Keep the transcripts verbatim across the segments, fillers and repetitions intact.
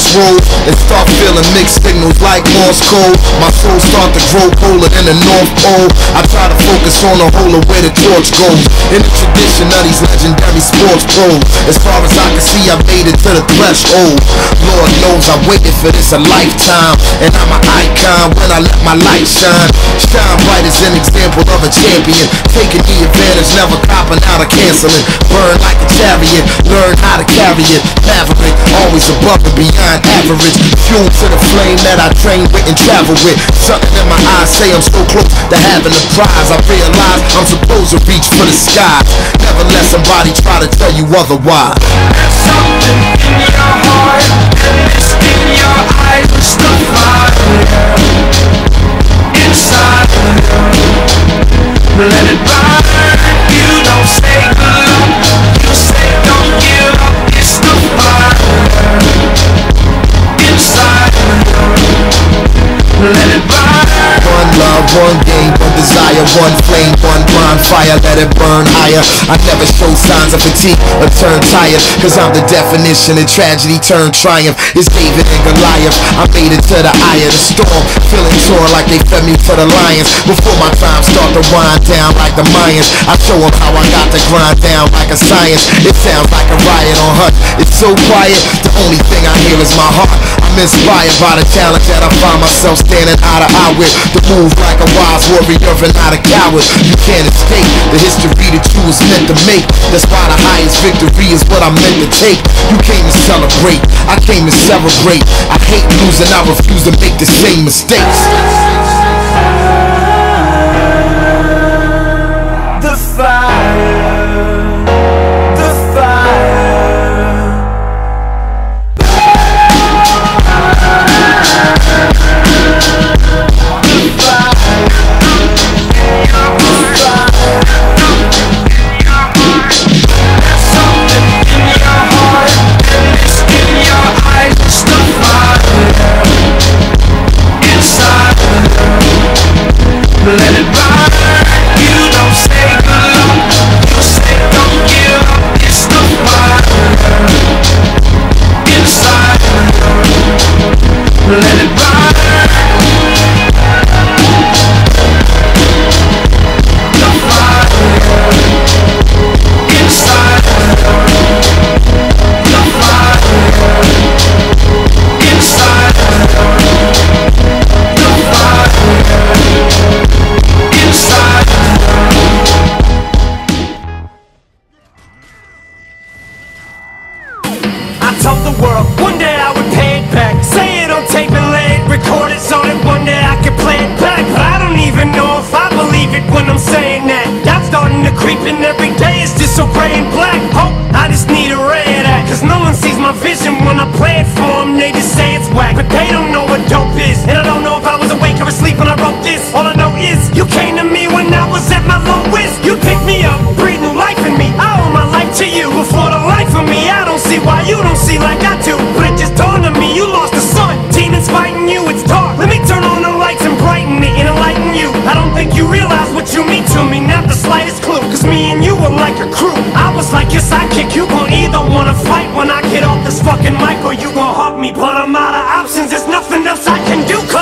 crossroads and start feeling mixed signals like Morse code. My soul start to grow colder than the North Pole. I try to focus on the whole of where the torch goes, in the tradition of these legendary sports pros. As far as I can see, I made it to the threshold. Lord knows I waited for this a lifetime, and I'm an icon when I let my light shine. Shine bright as an example of a champion, taking the advantage, never copping out or canceling. Burn like a chariot, learn how to carry it. Maverick, always above and beyond average. Fuel to the flame that I train with and travel with. Something in my eyes say I'm so close to having a prize. I realize I'm supposed to reach for the sky. Never let somebody try to tell you otherwise. There's something in your heart, and it's in your eyes. It's the fire inside of you. Let it burn. You don't say good luck, you say don't give up. It's the fire inside of you. Let it burn. One love, one game, one desire, one flame, one bonfire, let it burn higher. I never show signs of fatigue or turn tired, cause I'm the definition of tragedy turned triumph. It's David and Goliath, I made it to the eye of the storm, feeling torn like they fed me to the lions. Before my time start to wind down like the Mayans, I show them how I got to grind down like a science. It sounds like a riot on Hut, it's so quiet, the only thing I hear is my heart. I'm inspired by the challenge that I find myself standing eye to eye with. To move like a wise warrior and not a coward. You can't escape the history that you was meant to make. That's why the highest victory is what I'm meant to take. You came to celebrate, I came to celebrate. I hate losing, I refuse to make the same mistakes. The fire, the fire. Let it burn. You don't say good luck, you say don't give up. It's the fire inside. Let it burn. The fire inside. The fire inside. The fire inside. I told the world one day I would pay it back. Say it on tape and let it record it so that one day I could play it back. But I don't even know if I believe it when I'm saying that. Doubt's starting to creep in every day. It's just so gray and black. Hope I just need a ray of that, cause no one sees my vision when I play it for them. They just say it's whack, but they don't know what dope is. And I don't know if I was awake or asleep when I wrote this. All I know is you came to me when I was at my lowest. You picked me up, breathe new life in me. I owe my life to you. Before the life of me, I don't see why you don't see like I do. But it just dawned on me, you lost the sun. Demons fighting you, it's dark. Let me turn on the lights and brighten it and enlighten you. I don't think you realize what you mean to me, not the slightest clue. Cause me and you were like a crew. I was like your sidekick. You gon' either wanna fight when I get off this fucking mic, or you gon' hug me. But I'm out of options, there's nothing else I can do. Cause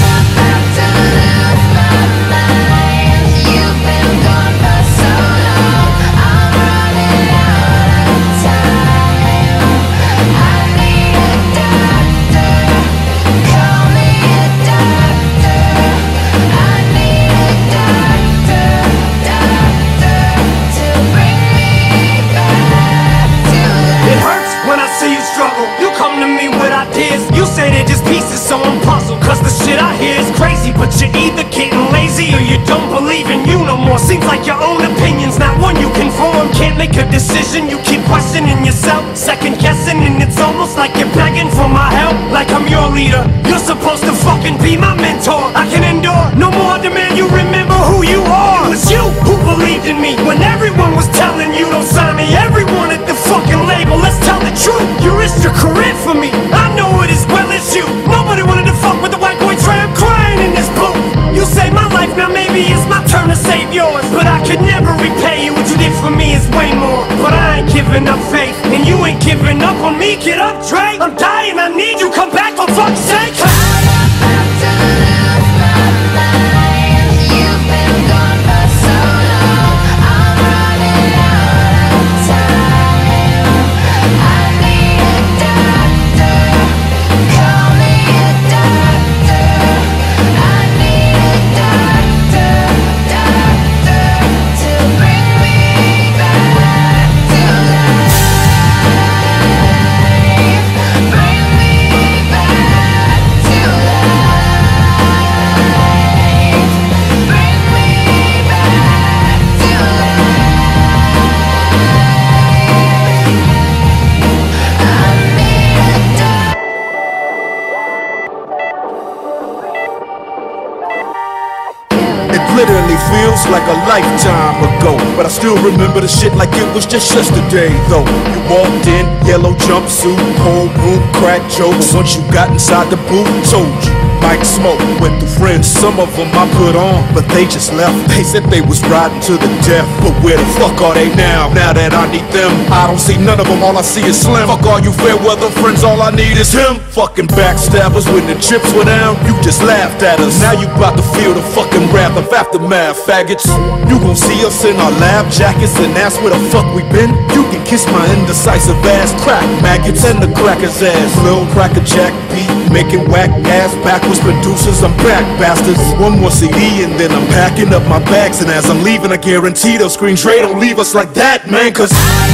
so I'm puzzled, cause the shit I hear is crazy. But you're either getting lazy or you don't believe in you no more. Seems like your own opinion's not one you conform. Can't make a decision, you keep questioning yourself, second guessing, and it's almost like you're begging for my help. Like I'm your leader, you're supposed to fucking be my mentor. I can endure no more, demand you remember who you are. It was you who believed in me when everyone was telling you don't sign me. Everyone at the fucking label, let's tell the truth. You risked your career for me, I know it as well as you. Nobody wanted to fuck with the white boy tramp crying in this booth. You saved my life, now maybe it's my turn to save yours. But I could never repay you, what you did for me is way more. But I ain't giving up faith, and you ain't giving up on me. Get up, Dre, I'm dying, I need you. Literally feels like a lifetime ago, but I still remember the shit like it was just yesterday though. You walked in, yellow jumpsuit, whole room, crack jokes. Once you got inside the booth, told you might smoke with the friends. Some of them I put on, but they just left. They said they was riding to the death, but where the fuck are they now? Now that I need them, I don't see none of them, all I see is Slim. Fuck all you fair weather friends, all I need is him. Fucking backstabbers, when the chips were down, you just laughed at us. Now you bout to feel the fucking wrath of aftermath, faggots. You gon' see us in our lab jackets and ask where the fuck we been. You can kiss my indecisive ass, crack maggots and the cracker's ass. Lil' cracker jack beat, making whack ass backwards producers, I'm back bastards. One more C D and then I'm packing up my bags, and as I'm leaving I guarantee they'll scream Dre, don't leave us like that, man, cause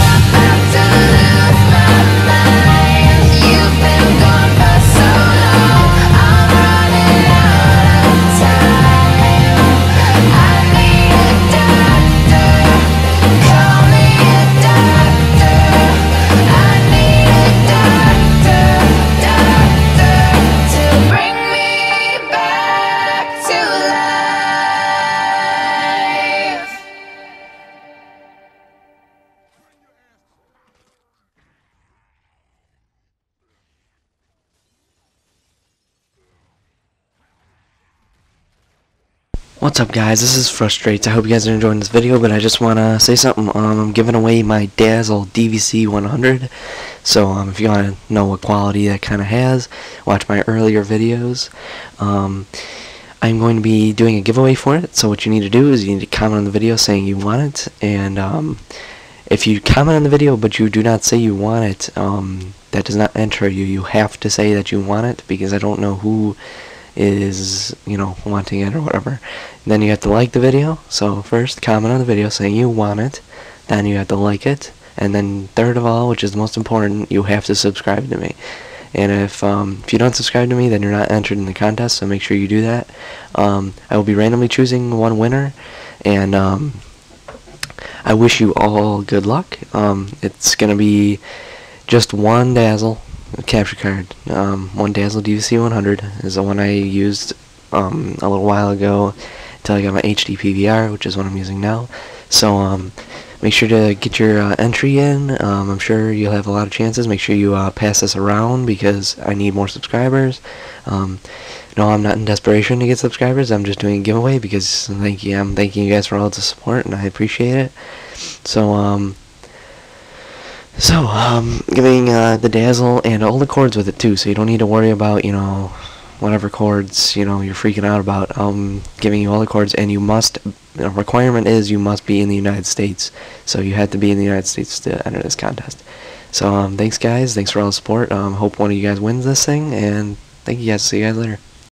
What's up, guys? This is Frustrates. I hope you guys are enjoying this video, but I just want to say something. Um, I'm giving away my Dazzle D V C one hundred, so um, if you want to know what quality that kind of has, watch my earlier videos. Um, I'm going to be doing a giveaway for it, so what you need to do is you need to comment on the video saying you want it, and um, if you comment on the video but you do not say you want it, um, that does not enter you. You have to say that you want it, because I don't know who is, you know, wanting it or whatever. And then you have to like the video. So first, comment on the video saying you want it, then you have to like it, and then third of all, which is the most important, you have to subscribe to me. And if um, if you don't subscribe to me, then you're not entered in the contest, so make sure you do that. um, I will be randomly choosing one winner, and um, I wish you all good luck. Um, it's gonna be just one Dazzle capture card. Um, one Dazzle D V C one hundred is the one I used um, a little while ago until I got my H D P V R, which is what I'm using now. So um, make sure to get your uh, entry in. Um, I'm sure you'll have a lot of chances. Make sure you uh, pass this around, because I need more subscribers. Um, no, I'm not in desperation to get subscribers. I'm just doing a giveaway because thank you. I'm thanking you guys for all the support, and I appreciate it. So um. So, um, giving uh, the Dazzle and all the cords with it too, so you don't need to worry about, you know, whatever cords, you know, you're freaking out about. Um, giving you all the cords, and you must, the requirement is you must be in the United States, so you have to be in the United States to enter this contest. So, um, thanks guys, thanks for all the support. Um, hope one of you guys wins this thing, and thank you guys, see you guys later.